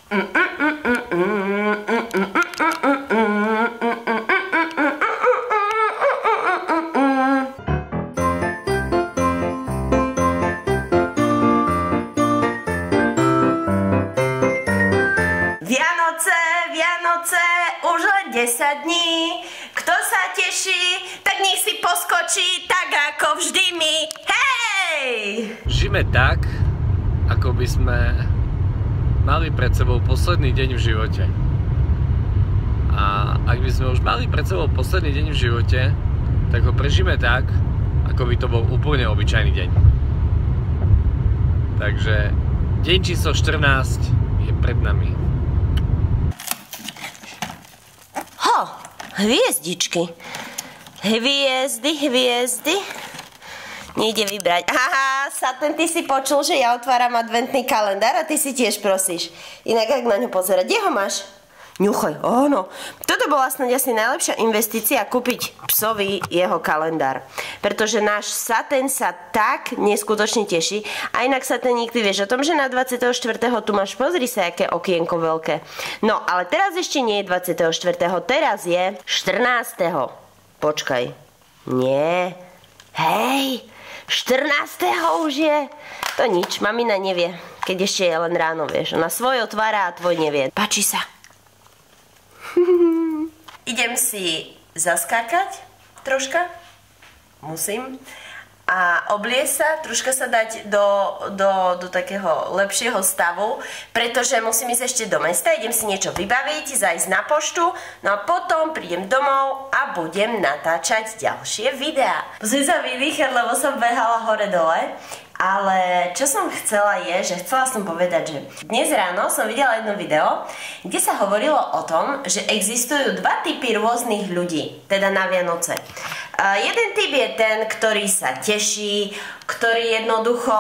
Vianoce, už len 10 dní. Kto sa teší, tak nech si poskočí tak ako vždy my. Hej! Žijeme tak, ako by sme mali pred sebou posledný deň v živote. A ak by sme už mali pred sebou posledný deň v živote, tak ho prežijeme tak, ako by to bol úplne obyčajný deň. Takže deň číslo 14 je pred nami. Hviezdičky. Hviezdy. Nejde vybrať. Aha, Saten, ty si počul, že ja otváram adventný kalendár a ty si tiež prosíš. Inak ak na ňu pozerať. Kde ho máš? Ňuchaj, áno. Toto bola snad asi najlepšia investícia kúpiť psovi jeho kalendár. Pretože náš Saten sa tak neskutočne teší. A inak Saten, nikdy vieš o tom, že na 24. tu máš, pozri sa, aké okienko veľké. No, ale teraz ešte nie je 24. Teraz je 14. Počkaj. Nie. Hej, 14. už je. To nič, mamina nevie. Keď ešte je len ráno, vieš. Ona svoj otvára a tvoj nevie. Páči sa. Idem si zaskákať troška, musím, a obliecť sa, troška sa dať do takého lepšieho stavu, pretože musím ísť ešte do mesta, idem si niečo vybaviť, zajsť na poštu, no a potom prídem domov a budem natáčať ďalšie videá. Musím sa vydýchať, lebo som behala hore-dole. Ale čo som chcela je, že chcela som povedať, že dnes ráno som videla jedno video, kde sa hovorilo o tom, že existujú dva typy rôznych ľudí, teda na Vianoce. Jeden typ je ten, ktorý sa teší, ktorý jednoducho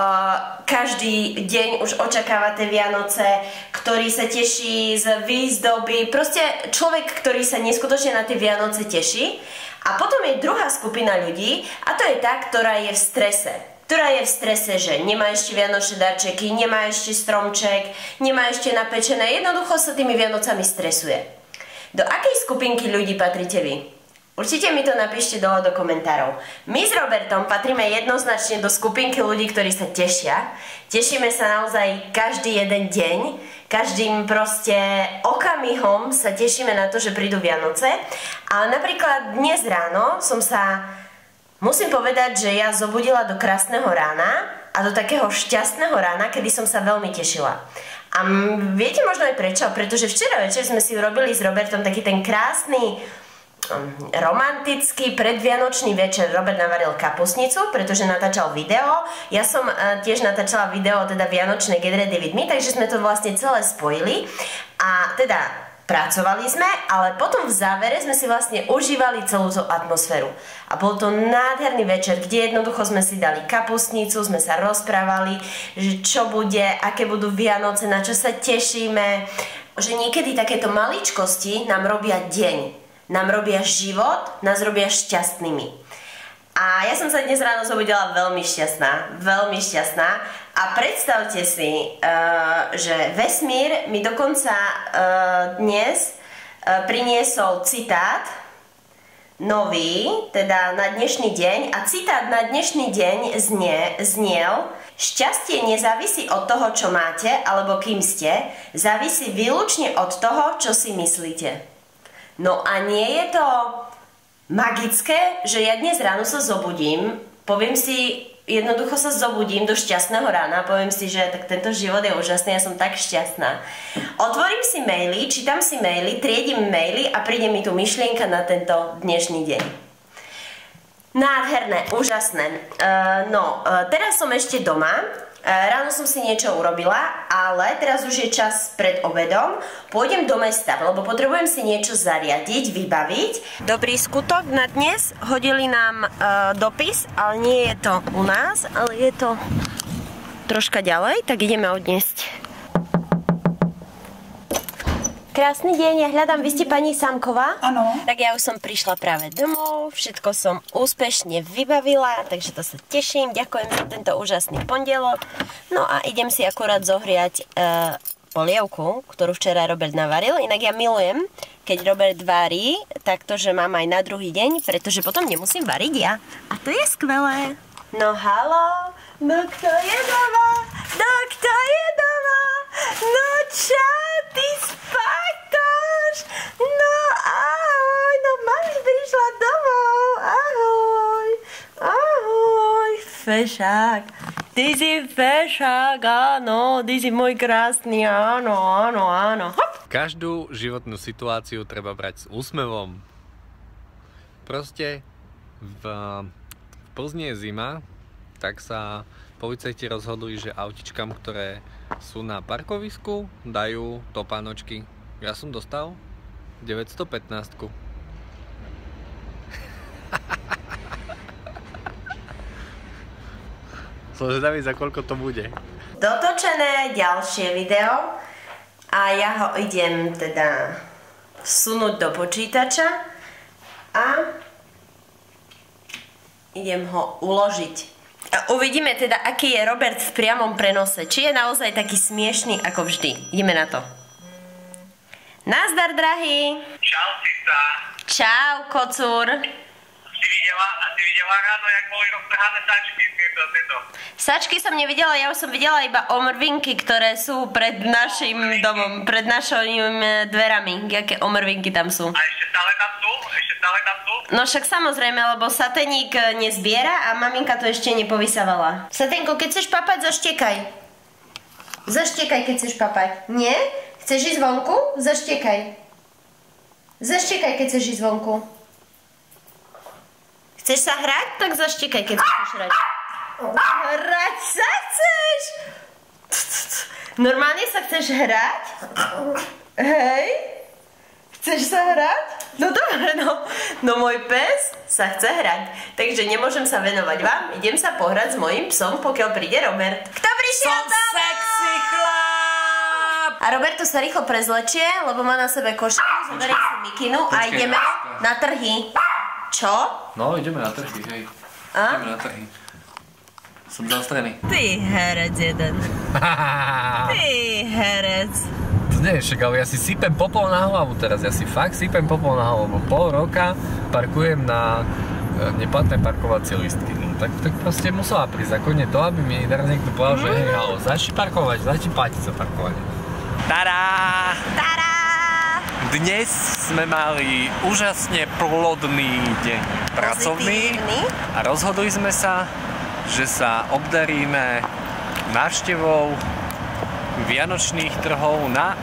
každý deň už očakáva tie Vianoce, ktorý sa teší z výzdoby, proste človek, ktorý sa neskutočne na tie Vianoce teší. A potom je druhá skupina ľudí a to je tá, ktorá je v strese. Že nemá ešte vianočné darčeky, nemá ešte stromček, nemá ešte napečené, jednoducho sa tými Vianocami stresuje. Do akej skupinky ľudí patríte vy? Určite mi to napíšte dole do komentárov. My s Robertom patríme jednoznačne do skupinky ľudí, ktorí sa tešia. Tešíme sa naozaj každý jeden deň, každým proste okamihom sa tešíme na to, že prídu Vianoce. Ale napríklad dnes ráno musím povedať, že ja zobudila do krásneho rána a do takého šťastného rána, kedy som sa veľmi tešila. A viete možno aj prečo? Pretože včera večer sme si urobili s Robertom taký ten krásny, romantický predvianočný večer. Robert navaril kapustnicu, pretože natáčal video. Ja som tiež natáčala video, teda Vianočné Get Ready with Me, takže sme to vlastne celé spojili. A teda pracovali sme, ale potom v závere sme si vlastne užívali celú tú atmosféru. A bol to nádherný večer, kde jednoducho sme si dali kapustnicu, sme sa rozprávali, že čo bude, aké budú Vianoce, na čo sa tešíme. Že niekedy takéto maličkosti nám robia deň, nám robia život, nás robia šťastnými. A ja som sa dnes ráno zobudila veľmi šťastná. A predstavte si, že vesmír mi dokonca dnes priniesol citát nový, teda na dnešný deň. A citát na dnešný deň zniel: šťastie nezávisí od toho, čo máte, alebo kým ste, závisí výlučne od toho, čo si myslíte. No a nie je to magické, že ja dnes ráno sa zobudím, jednoducho sa zobudím do šťastného rána, poviem si, že tak tento život je úžasný, ja som tak šťastná. Otvorím si maily, čítam si maily, triedím maily a príde mi tu myšlienka na tento dnešný deň. Nádherné, úžasné. Teraz som ešte doma. Ráno som si niečo urobila, ale teraz už je čas pred obedom. Pôjdem do mesta, lebo potrebujem si niečo zariadiť, vybaviť. Dobrý skutok na dnes. Hodili nám dopis, ale nie je to u nás, ale je to troška ďalej, tak ideme odniesť. Krásny deň, ja hľadám, vy ste pani Samková? Áno. Tak ja už som prišla práve domov, všetko som úspešne vybavila, takže to sa teším, ďakujem za tento úžasný pondelok. No a idem si akurát zohriať polievku, ktorú včera Robert navaril. Inak ja milujem, keď Robert varí, takto, že mám aj na druhý deň, pretože potom nemusím variť ja. A to je skvelé. No halo, no kto je doma? No kto je doma? No čau, ty spátoš? No ahoj, no mami prišla domov. Ahoj, ahoj, fešák. Ty si fešák, áno, ty si môj krásny, áno, áno, áno. Hop. Každú životnú situáciu treba brať s úsmevom. Proste v Plzni je zima, tak sa policajti rozhodli, že autičkám, ktoré sú na parkovisku, dajú topánočky. Ja som dostal 915. Som zvedavý, za koľko to bude. Dotočené ďalšie video a ja ho idem teda vsunúť do počítača a idem ho uložiť. A uvidíme teda, aký je Robert v priamom prenose. Či je naozaj taký smiešný ako vždy. Ideme na to. Nazdar, drahý. Čau, Cista. Čau, kocúr. Si videla ráno, jak boli roztrhané sačky? Sačky som nevidela, ja už som videla iba omrvinky, ktoré sú pred našim domom, pred našimi dverami. Jaké omrvinky tam sú. A ešte stále tam sú? No však samozrejme, lebo saténik nezbiera a maminka to ešte nepovysávala. Saténko, keď chceš papať, zaštiekaj. Zaštiekaj, keď chceš papať. Nie? Chceš ísť vonku? Zaštiekaj. Zaštiekaj, keď chceš ísť vonku. Chceš sa hrať? Tak zaštiekaj, keď chceš hrať. Hrať sa chceš? Normálne sa chceš hrať? Hej? Chceš sa hrať? No dobre, no. No môj pes sa chce hrať. Takže nemôžem sa venovať vám. Idem sa pohrať s mojím psom, pokiaľ príde Robert. Kto prišiel? Som sexy chlap! A Roberto sa rýchlo prezlečie, lebo má na sebe košelu, zoberie si mikinu a ideme na trhy. Čo? No, ideme na trhy, hej. A? Ideme na trhy. Som zaostrený. Ty herec jeden. Ty herec. To nie je však, ale ja si sypem popol na hlavu teraz. Ja si fakt sypem popol na hlavu. Pol roka parkujem na neplatné parkovacie listky. No, tak proste musela prísť zákonne to, aby mi teraz niekto povedal, že hej, halo, začni parkovať, začni platiť za parkovanie. Tadá! Tadá! Dnes sme mali úžasne plodný deň pracovný a rozhodli sme sa, že sa obdaríme návštevou vianočných trhov na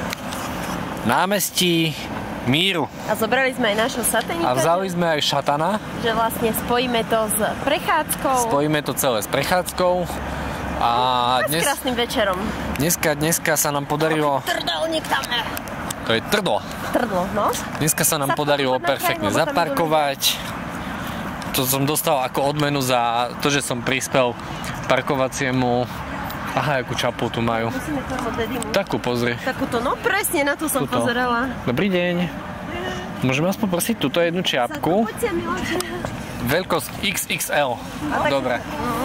námestí Míru. A zobrali sme aj našho saténika. A vzali sme aj šatana. Že vlastne spojíme to s prechádzkou. Spojíme to celé s prechádzkou. A s krásnym večerom. Dneska sa nám podarilo... Trdelník tam je. To je trdlo. Trdlo, no. Dneska sa nám podarilo perfektne zaparkovať. To som dostal ako odmenu za to, že som prispel parkovaciemu. Aha, akú čapu tu majú. Takú pozri. Takúto, no presne, na tú som pozerala. Dobrý deň. Môžem vás poprosiť túto jednu čiapku? Veľkosť XXL. Dobre.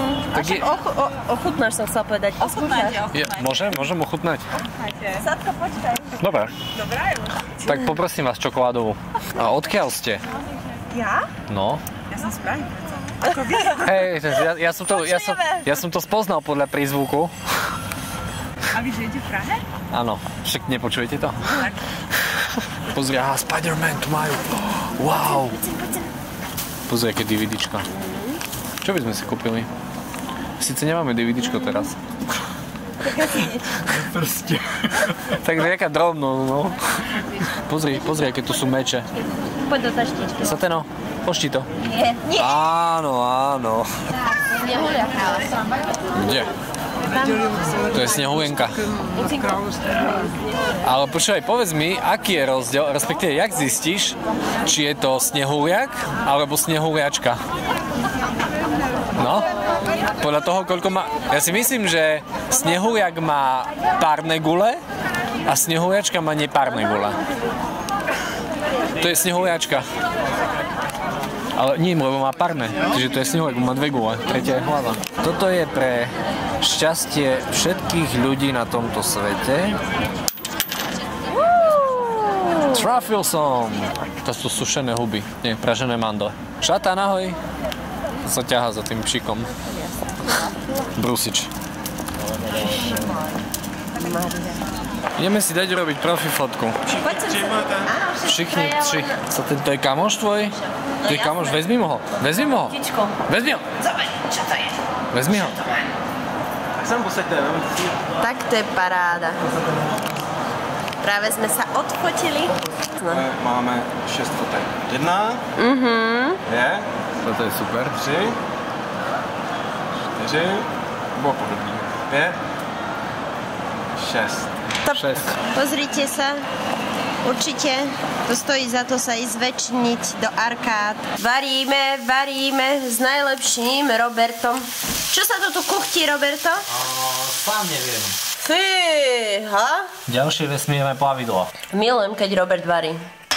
Ochutnáš, som chcela povedať. Môžem ochutnať? Sadko, počkaj. Dobre. Tak poprosím vás čokoládovú. A odkiaľ ste? Ja? No. Ja som z Prahy. Hej, ja som to spoznal podľa prízvuku. A vy žijete v Prahe? Áno, však nepočujete to? Tak. Pozri, aha, Spider-Man tu majú. Wow. Pozri, aké DVDčka. Čo by sme si kúpili? Sice nemáme DVDčko teraz. Proste. Tak nejaká drobnú, no. Pozri, aké tu sú meče. Poď do taštičky. Sateno, pošti to. Nie. Áno. Kde? To je snehulienka. Ale počúvaj, povedz mi, aký je rozdiel, respektíve, jak zistíš, či je to snehuliak alebo snehuliačka? No, podľa toho, koľko má... Ja si myslím, že snehuliak má párne gule a snehuliačka má nepárne gule. To je snehuliačka. Ale nie, lebo má párne. Čiže to je snehuliak, má dve gule. Tretia je hlava. Toto je pre šťastie všetkých ľudí na tomto svete. Trafil som! To sú sušené huby, nie, pražené mandle. Šatán, ahoj! To sa ťahá za tým pšikom. Brusič. Ideme si dať urobiť profi fotku. Všichni tři. To je kamoš tvoj? To je kamoš, vezmi mu ho. Vezmi mu ho. Vezmi ho. Čo to je? Vezmi ho. Tak to je paráda. Práve sme sa odfotili. Máme 6 fotek. 1. Je. Toto je super. 3. 4. Bylo podobný. 5. 6. Top. 6. Pozrite sa. Určite to stojí za to sa ísť zväčšniť do arkád. Varíme s najlepším Robertom. Čo sa to tu kuchtí, Roberto? Sám neviem. Fíha. Ďalšie vesmírne plavidlo. Milujem, keď Robert varí.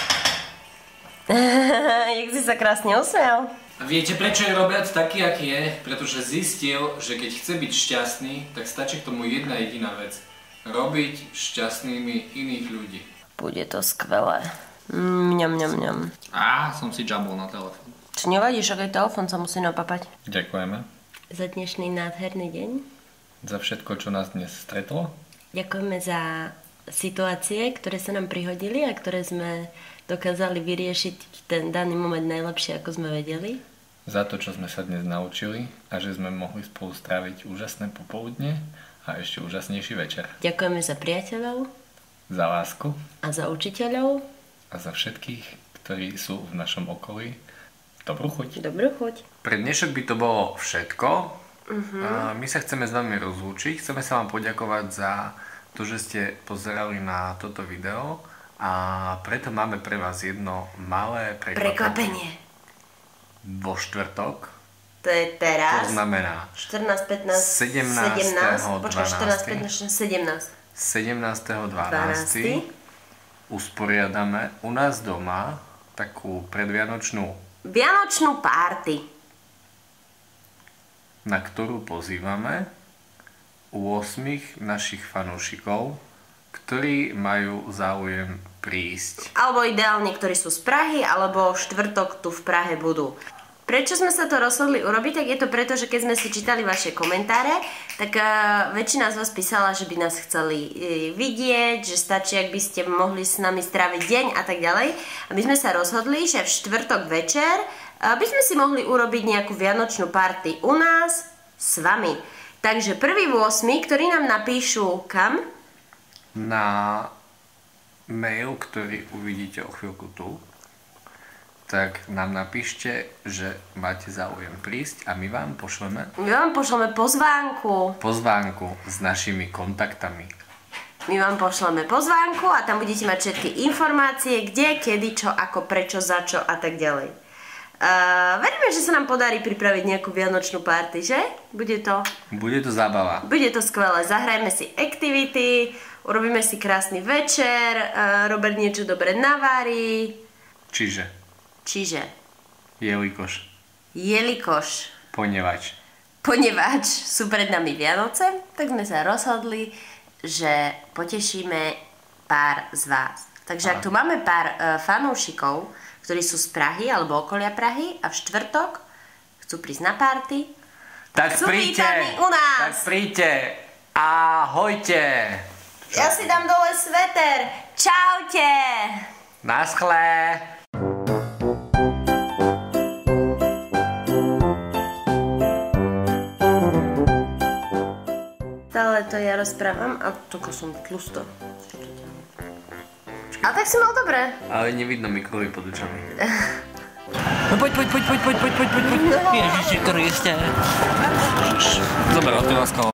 Jak si sa krásne usmial. Viete, prečo je Robert taký, aký je? Pretože zistil, že keď chce byť šťastný, tak stačí k tomu jedna jediná vec. Robiť šťastnými iných ľudí. Bude to skvelé. Mňam. Som si džabol na telefón. Či nevadí, že aj telefón sa musí napapať? Ďakujeme Za dnešný nádherný deň. za všetko, čo nás dnes stretlo. Ďakujeme za situácie, ktoré sa nám prihodili a ktoré sme dokázali vyriešiť v ten daný moment najlepšie, ako sme vedeli. Za to, čo sme sa dnes naučili a že sme mohli spolu stráviť úžasné popoludne a ešte úžasnejší večer. Ďakujeme za priateľov Za lásku a za učiteľov. a za všetkých, ktorí sú v našom okolí. Dobrú chuť. Dobrú chuť. Pre dnešok by to bolo všetko. My sa chceme s vami rozlúčiť. Chceme sa vám poďakovať za to, že ste pozerali na toto video a preto máme pre vás jedno malé Prekvapenie. Vo štvrtok. To je teraz. To znamená 14, 15, 17. Počkaj, 14, 15, 17. 17.12. usporiadame u nás doma takú predvianočnú, Vianočnú párty. na ktorú pozývame 8 našich fanúšikov, ktorí majú záujem prísť. Alebo ideálne, ktorí sú z Prahy, alebo štvrtok tu v Prahe budú. Prečo sme sa to rozhodli urobiť? Tak je to preto, že keď sme si čítali vaše komentáre, tak väčšina z vás písala, že by nás chceli vidieť, že stačí, ak by ste mohli s nami stráviť deň a tak ďalej. A my sme sa rozhodli, že v štvrtok večer by sme si mohli urobiť nejakú vianočnú party u nás s vami. Takže prvý 8, ktorí nám napíšu kam? Na mail, ktorý uvidíte o chvíľku tu, tak nám napíšte, že máte záujem prísť a my vám pošleme pozvánku s našimi kontaktami. My vám pošleme pozvánku a tam budete mať všetky informácie, kde, kedy, čo, ako, prečo, za čo a tak ďalej. Veríme, že sa nám podarí pripraviť nejakú vianočnú party, že? Bude to zábava. Bude to skvelé. Zahrajme si activity, urobíme si krásny večer, Robert niečo dobre navarí. Čiže jelikož ponevač sú pred nami Vianoce, tak sme sa rozhodli, že potešíme pár z vás. Takže ak tu máme pár fanúšikov, ktorí sú z Prahy alebo okolia Prahy a v štvrtok chcú prísť na party, tak sú vítaní u nás. Tak príďte. Ahojte. Ja si dám dole sveter. Čaute. Naschle. Stále to ja rozprávam a toko som tlusto. A tak si mal dobre. Ale nevidno mi kvôli pod očami. No poď. Ježiši Kriste. Dobre, ty láskalo.